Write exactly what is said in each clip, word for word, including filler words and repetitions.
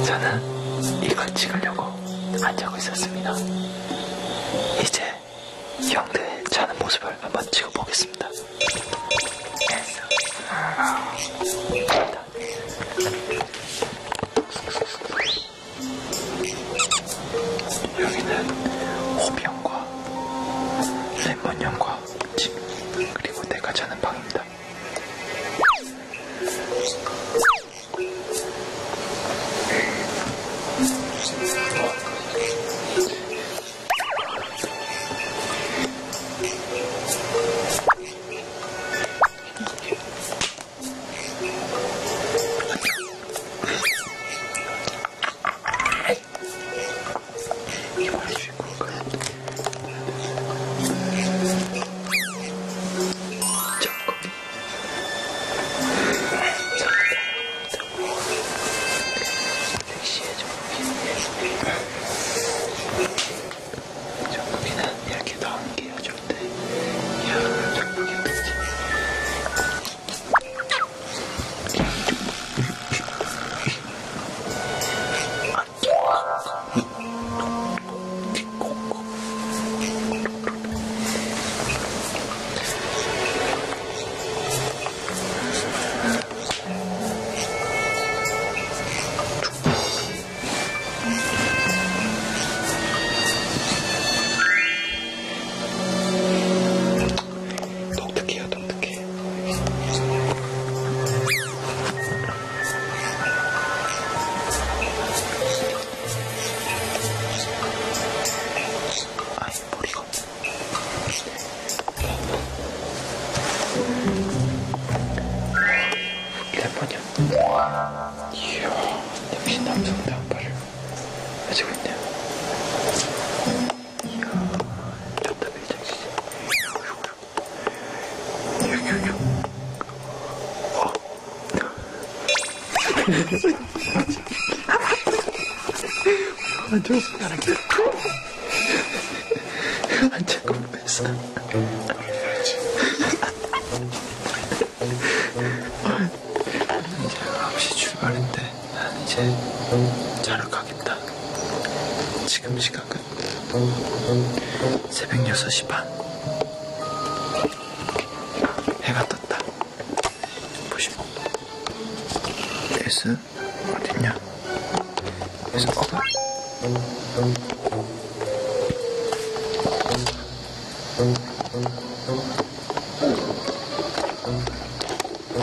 저는 이걸 찍으려고 안 자고 있었습니다. 이제 형들의 자는 모습을 한번 찍어보겠습니다. 여기는 호비형과 레몬형과 집, 그리고 내가 자는 방입니다. 이야, 역시 남성다운 발을 가지고 있네요. 이야, 좋다, 밀착시. 여기, 여기. 어. 안 좋은 숟가락이. 안 자꾸 뺐어. 이제 아홉 시 출발인데 난 이제 자러 가겠다. 지금 시각은 새벽 여섯 시 반. 해가 떴다. 보시면 S 어딨냐? S 어가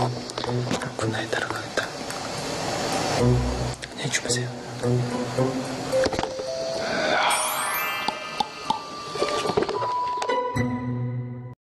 군나에 따라가겠다. 안녕히 주무세요.